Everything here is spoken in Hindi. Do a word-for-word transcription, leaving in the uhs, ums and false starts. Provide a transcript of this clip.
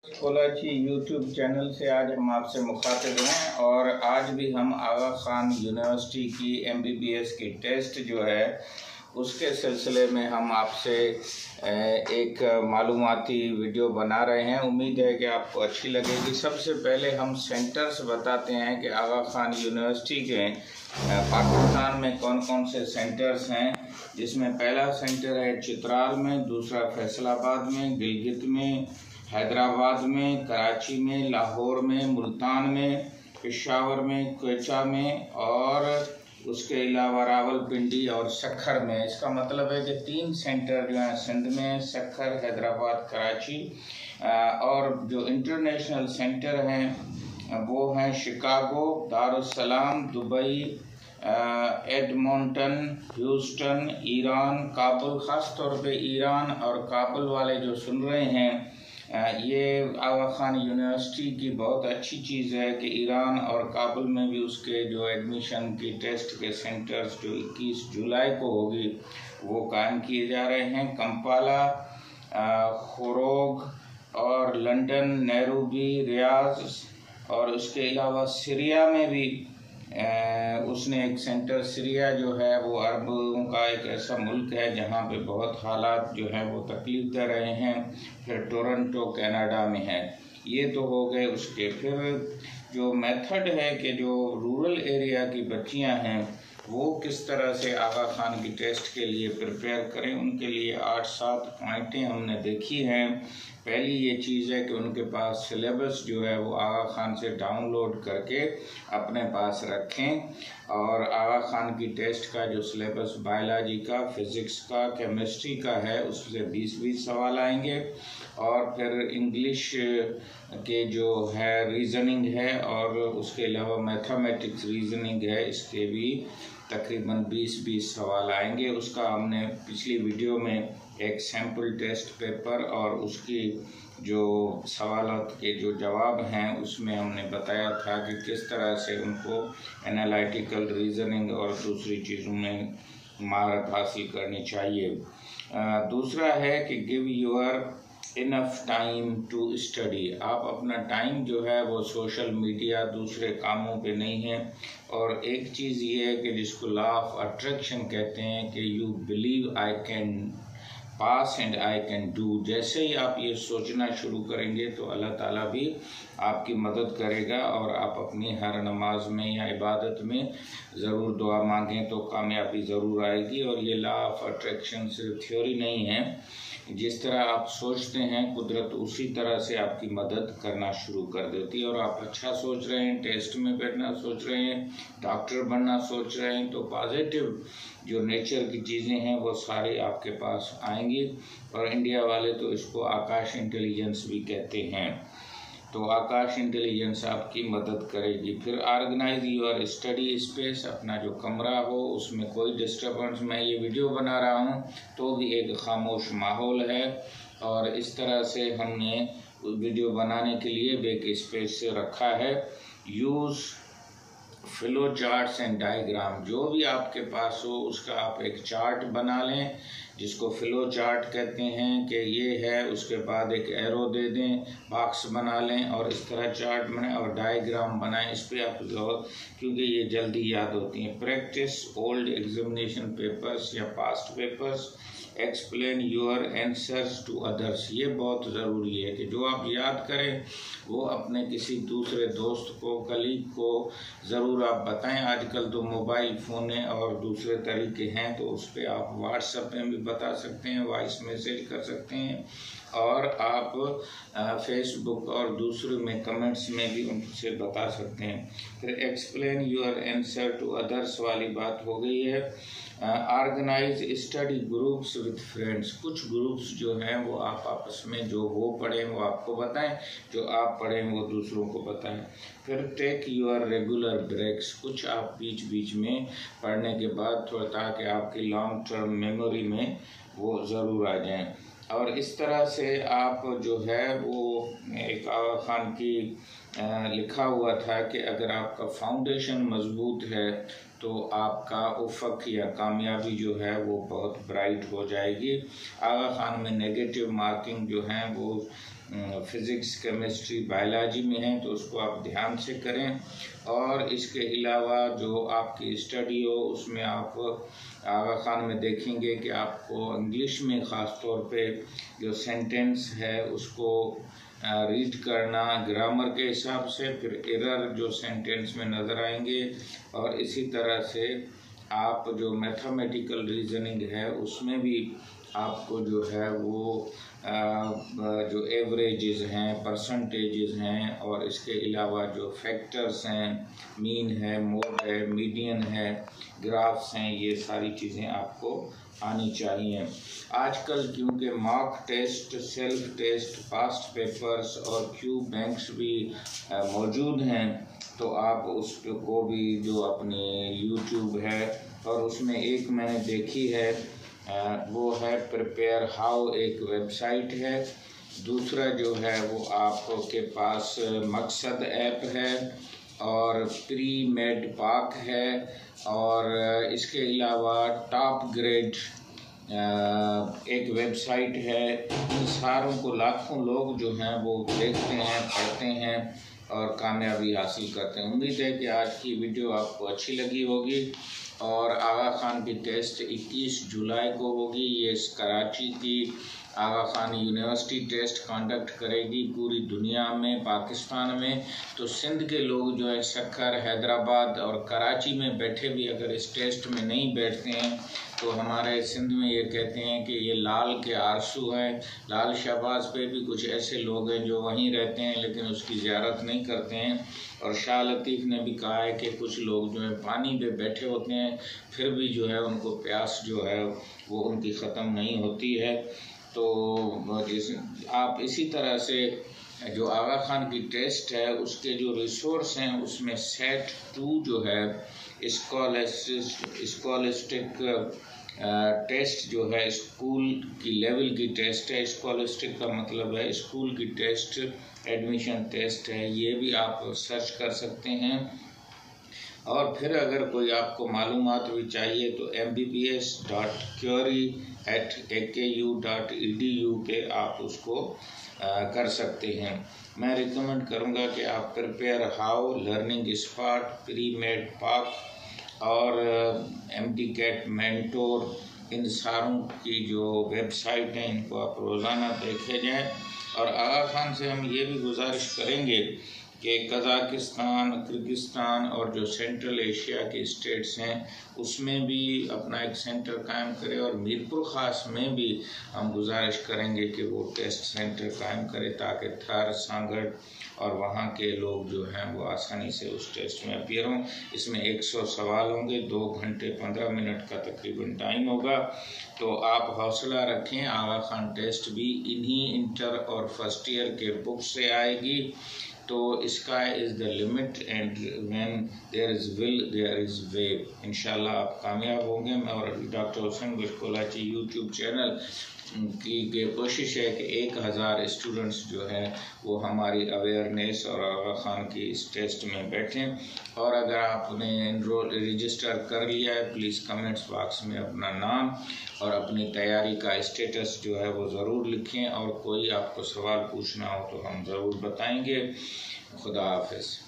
कोलाची यूट्यूब चैनल से आज हम आपसे मुखातिब हैं और आज भी हम आगा खान यूनिवर्सिटी की एमबीबीएस की टेस्ट जो है उसके सिलसिले में हम आपसे एक मालूमाती वीडियो बना रहे हैं। उम्मीद है कि आपको अच्छी लगेगी। सबसे पहले हम सेंटर्स बताते हैं कि आगा खान यूनिवर्सिटी के पाकिस्तान में कौन कौन से सेंटर्स हैं, जिसमें पहला सेंटर है चित्राल में, दूसरा फैसलाबाद में, गिलगित में, हैदराबाद में, कराची में, लाहौर में, मुल्तान में, पेशावर में, क्वेचा में और उसके अलावा रावलपिंडी और सखर में। इसका मतलब है कि तीन सेंटर जो हैं सिंध में, सखर, हैदराबाद, कराची। और जो इंटरनेशनल सेंटर हैं वो हैं Chicago, Dar es Salaam, Dubai, Edmonton, Houston, Iran, Kabul. ख़ास तौर पे ईरान और काबुल वाले जो सुन रहे हैं, ये आगा खान यूनिवर्सिटी की बहुत अच्छी चीज़ है कि ईरान और काबुल में भी उसके जो एडमिशन की टेस्ट के सेंटर्स जो इक्कीस जुलाई को होगी वो कायम किए जा रहे हैं। कंपाला, खोरोग और लंदन, नैरोबी, रियाज और उसके अलावा सीरिया में भी उसने एक सेंटर। सीरिया जो है वो अरबों का एक ऐसा मुल्क है जहाँ पे बहुत हालात जो हैं वो तकलीफ दे रहे हैं। फिर टोरंटो कनाडा में है। ये तो हो गए उसके। फिर जो मेथड है कि जो रूरल एरिया की बच्चियां हैं वो किस तरह से आगा खान की टेस्ट के लिए प्रिपेयर करें, उनके लिए आठ सात पॉइंटें हमने देखी हैं। पहली ये चीज़ है कि उनके पास सिलेबस जो है वो आगा खान से डाउनलोड करके अपने पास रखें और आगा खान की टेस्ट का जो सिलेबस बायोलॉजी का, फिज़िक्स का, केमिस्ट्री का है उससे बीस बीस सवाल आएंगे। और फिर इंग्लिश के जो है रीज़निंग है और उसके अलावा मैथमेटिक्स रीज़निंग है, इसके भी तकरीबन बीस बीस सवाल आएंगे। उसका हमने पिछली वीडियो में एक सैम्पल टेस्ट पेपर और उसकी जो सवालात के जो जवाब हैं उसमें हमने बताया था कि किस तरह से उनको एनालिटिकल रीज़निंग और दूसरी चीज़ों में महारत हासिल करनी चाहिए। दूसरा है कि give your enough time to study. आप अपना टाइम जो है वो सोशल मीडिया, दूसरे कामों पे नहीं है। और एक चीज़ ये है कि जिसको लॉ ऑफ अट्रैक्शन कहते हैं कि you believe I can pass and I can do. जैसे ही आप ये सोचना शुरू करेंगे तो अल्लाह ताला भी आपकी मदद करेगा और आप अपनी हर नमाज में या इबादत में ज़रूर दुआ मांगें तो कामयाबी ज़रूर आएगी। और ये लॉ ऑफ अट्रैक्शन सिर्फ थ्योरी नहीं है, जिस तरह आप सोचते हैं कुदरत उसी तरह से आपकी मदद करना शुरू कर देती है। और आप अच्छा सोच रहे हैं, टेस्ट में बैठना सोच रहे हैं, डॉक्टर बनना सोच रहे हैं, तो पॉजिटिव जो नेचर की चीज़ें हैं वो सारी आपके पास आएंगी। और इंडिया वाले तो इसको आकाश इंटेलिजेंस भी कहते हैं, तो आकाश इंटेलिजेंस आपकी मदद करेगी। फिर ऑर्गेनाइज योर स्टडी स्पेस। अपना जो कमरा हो उसमें कोई डिस्टर्बेंस, मैं ये वीडियो बना रहा हूँ तो भी एक खामोश माहौल है और इस तरह से हमने वीडियो बनाने के लिए एक स्पेस से रखा है। Use flow charts and diagram. जो भी आपके पास हो उसका आप एक चार्ट बना लें जिसको फ्लो चार्ट कहते हैं कि ये है, उसके बाद एक एरो दे दें, बॉक्स बना लें और इस तरह चार्ट बनाएं और डायग्राम बनाएं। इस पर आप गौर, क्योंकि ये जल्दी याद होती हैं। प्रैक्टिस ओल्ड एग्जामिनेशन पेपर्स या past papers. Explain your answers to others. ये बहुत ज़रूरी है कि जो आप याद करें वो अपने किसी दूसरे दोस्त को, कलीग को ज़रूर आप बताएं। आजकल तो मोबाइल फ़ोन और दूसरे तरीके हैं तो उस पर आप व्हाट्सएप में भी बता सकते हैं, वॉइस मैसेज कर सकते हैं और आप फेसबुक और दूसरे में कमेंट्स में भी उनसे बता सकते हैं। फिर explain your answer to others वाली बात हो गई है। Organise study groups with friends. कुछ ग्रुप्स जो हैं वो आप आपस में जो वो पढ़ें वो आपको बताएं, जो आप पढ़ें वो दूसरों को बताएं। फिर टेक योर रेगुलर ब्रेक्स। कुछ आप बीच बीच में पढ़ने के बाद थोड़ा, ताकि आपकी लॉन्ग टर्म मेमोरी में वो ज़रूर आ जाएं। और इस तरह से आप जो है वो एक आगा खान की लिखा हुआ था कि अगर आपका फाउंडेशन मजबूत है तो आपका उफ़क़ या कामयाबी जो है वो बहुत ब्राइट हो जाएगी। आगा खान में नेगेटिव मार्किंग जो हैं वो फ़िज़िक्स, केमिस्ट्री, बायोलॉजी में हैं तो उसको आप ध्यान से करें। और इसके अलावा जो आपकी स्टडी हो उसमें आप आगा खान में देखेंगे कि आपको इंग्लिश में ख़ास तौर पे जो सेंटेंस है उसको रीड करना ग्रामर के हिसाब से, फिर एरर जो सेंटेंस में नज़र आएंगे, और इसी तरह से आप जो मैथमेटिकल रीजनिंग है उसमें भी आपको जो है वो आ, जो एवरेजेस हैं, परसेंटेजेस हैं, और इसके अलावा जो फैक्टर्स हैं, मीन है, मोड है, मीडियन है, ग्राफ्स हैं, ये सारी चीज़ें आपको आनी चाहिए। आजकल क्योंकि mock test, self test, past papers और क्यू बैंक्स भी मौजूद हैं, तो आप उसको भी जो अपनी यूट्यूब है और उसमें एक मैंने देखी है वो है प्रिपेयर हाउ, एक वेबसाइट है। दूसरा जो है वो आपके पास मकसद ऐप है और प्री मेड पाक है, और इसके अलावा टॉप ग्रेड एक वेबसाइट है। इन सारों को लाखों लोग जो हैं वो देखते हैं, पढ़ते हैं और कामयाबी हासिल करते हैं। उम्मीद है कि आज की वीडियो आपको अच्छी लगी होगी। और आगा खान की टेस्ट इक्कीस जुलाई को होगी। ये कराची की Aga Khan university test conduct करेगी पूरी दुनिया में, पाकिस्तान में। तो सिंध के लोग जो है सक्खर, हैदराबाद और कराची में बैठे भी अगर इस टेस्ट में नहीं बैठते हैं तो हमारे सिंध में ये कहते हैं कि ये लाल के आरसू हैं। लाल शहबाज पे भी कुछ ऐसे लोग हैं जो वहीं रहते हैं लेकिन उसकी ज़ियारत नहीं करते हैं। और शाह लतीफ़ ने भी कहा है कि कुछ लोग जो है पानी पे बैठे होते हैं फिर भी जो है उनको प्यास जो है वो उनकी ख़त्म नहीं होती है। तो जिस आप इसी तरह से जो आगा खान की टेस्ट है उसके जो रिसोर्स हैं उसमें सेट टू जो है स्कॉलिस्टिक टेस्ट जो है स्कूल की लेवल की टेस्ट है। स्कॉलिस्टिक का मतलब है स्कूल की टेस्ट, एडमिशन टेस्ट है, ये भी आप सर्च कर सकते हैं। और फिर अगर कोई आपको मालूमात भी चाहिए तो M B B S dot query at A K U dot E D U पे आप उसको आ, कर सकते हैं। मैं रिकमेंड करूँगा कि आप prepare how, learning spot, pre med Pak और एम टी कैट मेंटोर, इन सारों की जो वेबसाइट हैं इनको आप रोज़ाना देखे जाएं। और आगा खान से हम ये भी गुजारिश करेंगे कि कज़ाकिस्तान, किर्गिस्तान और जो सेंट्रल एशिया के स्टेट्स हैं उसमें भी अपना एक सेंटर कायम करे, और मीरपुर ख़ास में भी हम गुजारिश करेंगे कि वो टेस्ट सेंटर कायम करे ताकि थर, सांगड़ और वहाँ के लोग जो हैं वो आसानी से उस टेस्ट में अपीयर हों। इसमें एक सौ सवाल होंगे, दो घंटे पंद्रह मिनट का तकरीबन टाइम होगा। तो आप हौसला रखें, आगा खान टेस्ट भी इन्हीं इंटर और फर्स्ट ईयर के बुक से आएगी। तो sky is the limit and when there is will there is way. इंशाल्लाह आप कामयाब होंगे। मैं और doctor Hussain Gushkolachi YouTube channel की के कोशिश है कि एक हज़ार स्टूडेंट्स जो है वो हमारी अवेयरनेस और आगा खान की इस टेस्ट में बैठें। और अगर आपने इनरोल रजिस्टर कर लिया है प्लीज़ कमेंट्स बॉक्स में अपना नाम और अपनी तैयारी का स्टेटस जो है वो ज़रूर लिखें। और कोई आपको सवाल पूछना हो तो हम ज़रूर बताएंगे। खुदा हाफिज़।